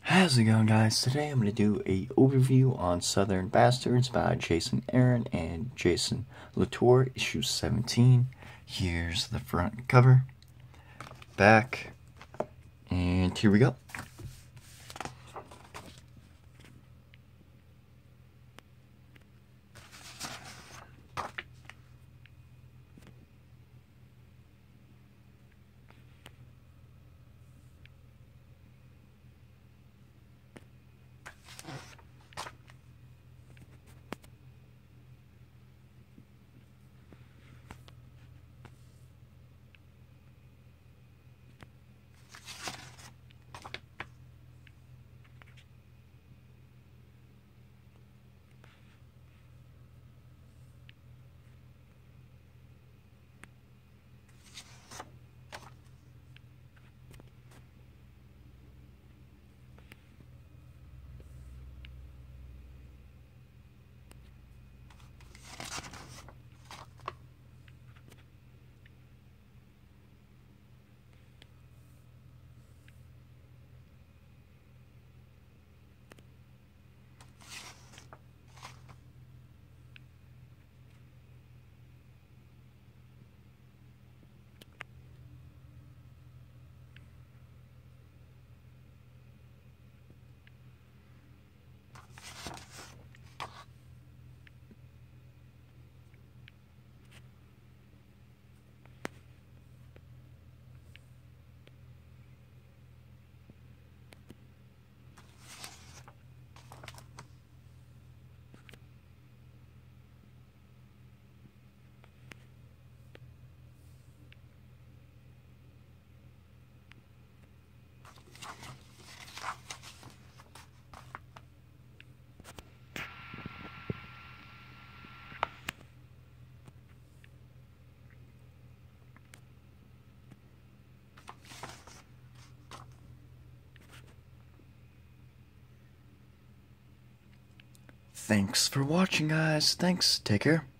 How's it going, guys? Today I'm going to do a overview on Southern Bastards by Jason Aaron and Jason Latour, issue 17. Here's the front cover, back, and here we go. Thanks for watching, guys. Thanks. Take care.